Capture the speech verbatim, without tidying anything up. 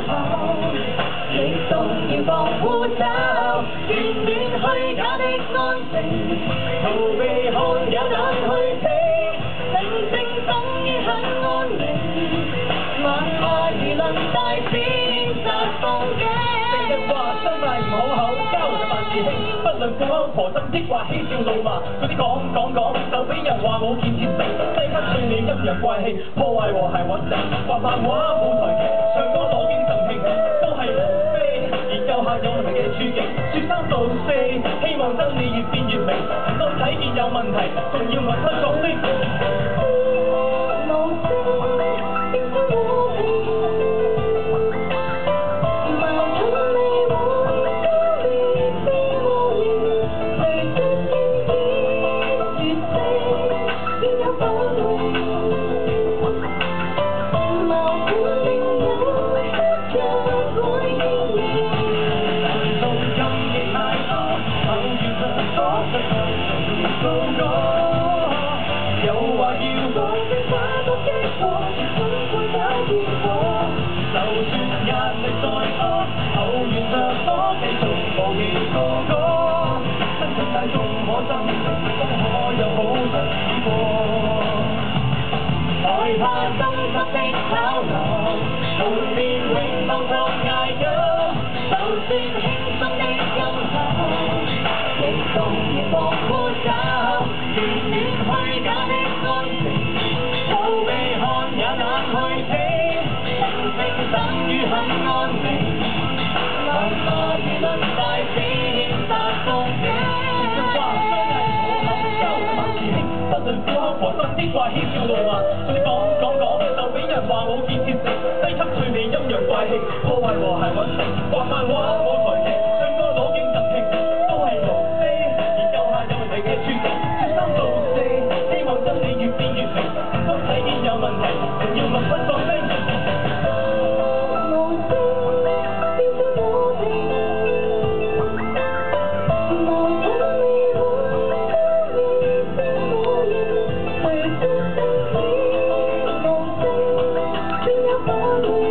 後，你動搖防護罩，眷戀虛假的安靜，逃避看也懶去聽，寧靜等於很安寧，萬話輿論大展殺風景。成日話相嗌唔好口，交流萬事興，不論苦口婆心抑或嬉笑怒罵，嗰啲講講講就俾人話冇建設性，低級趣味陰陽怪氣，破壞和諧穩定，畫漫畫舞台劇，唱歌攞景贈慶，都係無非研究下有問題嘅處境，説三道四，希望真理越變越明，當睇見有問題，仲要問出角色。又話要講的話都經過，總會有結果。就算壓力再多，後緣着火，繼續無期過歌。真實大眾可真誠，都可有好日子過。害怕心急的跑流，門面永當作嗌緊，就算輕鬆的音效，亦動搖防護罩，眷戀虛假的安靜，逃避看也懶去聽，寧靜等於很安寧，萬罵輿論大展殺風景。成日話相嗌唔好口，交流萬事興，不論苦口婆心啲話嬉笑怒罵，總之講講講就俾人話冇建設性，低級趣味陰陽怪氣，破壞和諧穩定，畫漫畫舞台劇，唱歌攞景贈慶，都係無非研究下有問題嘅處境，説三道四，希望真理越變越明，當睇見有問題，仲要默不作聲。We'll be right back.